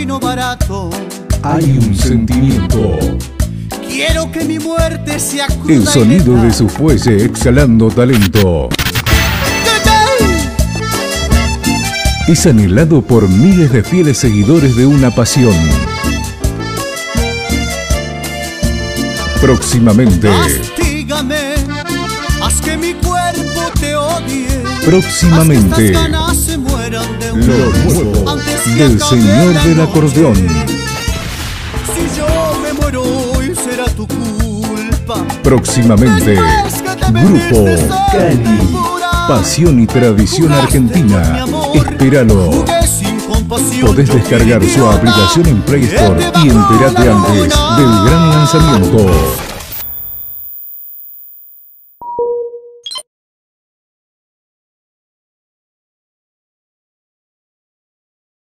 vino barato. Hay un sentimiento. Quiero que mi muerte sea cruda. El sonido de su fuelle exhalando talento. Es anhelado por miles de fieles seguidores de una pasión. Próximamente. Castígame, haz que mi cuerpo te odie. Próximamente. Haz que estas ganas se mueran de una Lo vez nuevo antes que del acabe señor la del noche. acordeón. Si yo me muero hoy será tu culpa. Próximamente. Después que te Grupo vendiste Cali. pura. Pasión y tradición Jugaste con mi argentina. amor, Espéralo. jugué sin compasión, Podés yo fui descargar su idiota aplicación en Play que Store te y bajó entérate la antes luna. del gran lanzamiento.